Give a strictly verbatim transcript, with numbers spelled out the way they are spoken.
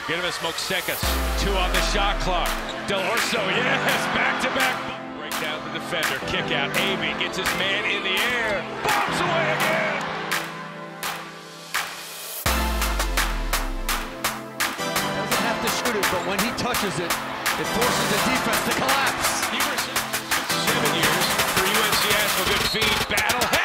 Get him a smoke seconds. Two on the shot clock. Del Orso, yes, back to back. Break down the defender. Kick out. Avey gets his man in the air. Bombs away again. Doesn't have to shoot it, but when he touches it, it forces the defense to collapse. Seven years for U N C Asheville. Good feed. Battle.